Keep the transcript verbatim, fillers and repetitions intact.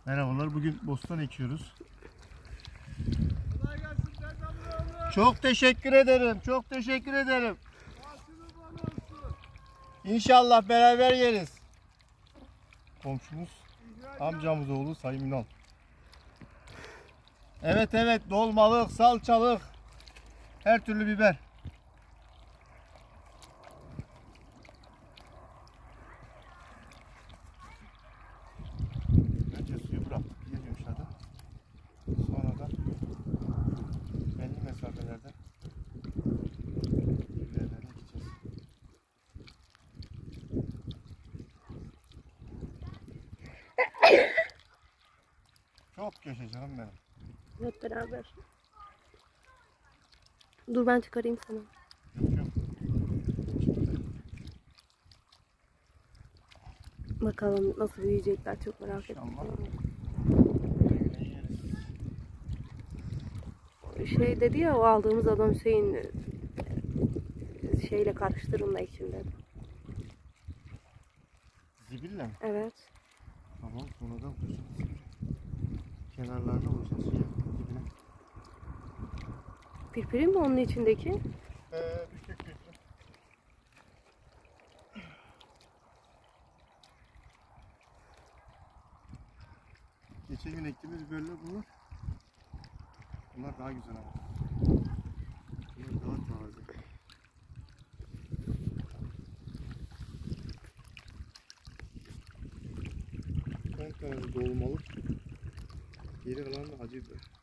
Merhabalar, bugün bostan ekiyoruz. Çok teşekkür ederim, çok teşekkür ederim. İnşallah beraber yeriz. Komşumuz, amcamız oğlu Sayın Ünal. Evet evet, dolmalık, salçalık, her türlü biber. Önce suyu bıraktık, iyice yumuşadı. Sonra da belli mesafelerde biberleri ekeceğiz. Çok yaşa canım benim. Hep beraber. Dur ben çıkarayım sana. Yok yok. Bakalım nasıl büyüyecekler, çok merak ettim. Şey dedi ya, o aldığımız adam Hüseyin şeyle karıştırın da içinde. Zibille mi? Evet. Tamam, sonra da koyacağız. Kenarlarına koyacağız suya dibine. Pirpiri mi onun içindeki? Ee, bükük bükük. Geçen gün ektiğimiz biberler bunlar. Bunlar daha güzel ama. Bunlar daha taze. on tane dolmalık. Geri kalan da acı biber.